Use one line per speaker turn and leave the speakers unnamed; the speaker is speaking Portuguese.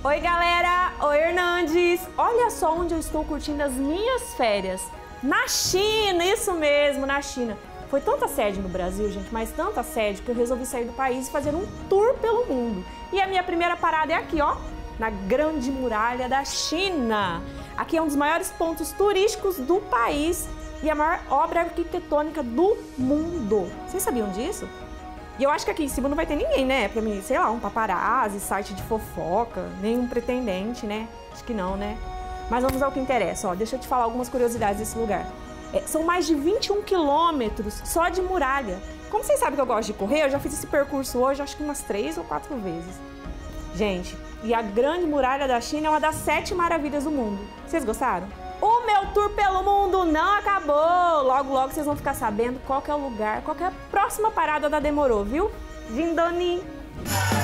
Oi galera, oi Hernandes! Olha só onde eu estou curtindo as minhas férias. Na China, isso mesmo, na China. Foi tanta sede no Brasil, gente, mas tanta sede que eu resolvi sair do país e fazer um tour pelo mundo. E a minha primeira parada é aqui, ó, na Grande Muralha da China. Aqui é um dos maiores pontos turísticos do país e a maior obra arquitetônica do mundo. Vocês sabiam disso? E eu acho que aqui em cima não vai ter ninguém, né? Pra mim, sei lá, um paparazzi, site de fofoca, nenhum pretendente, né? Acho que não, né? Mas vamos ao que interessa, ó. Deixa eu te falar algumas curiosidades desse lugar. São mais de 21 quilômetros só de muralha. Como vocês sabem que eu gosto de correr, eu já fiz esse percurso hoje, acho que umas 3 ou 4 vezes. Gente, e a Grande Muralha da China é uma das 7 maravilhas do mundo. Vocês gostaram? O meu tour pelo mundo não acabou! Logo, logo vocês vão ficar sabendo qual que é o lugar, qual que é a próxima parada da Demorou, viu? Dindoni!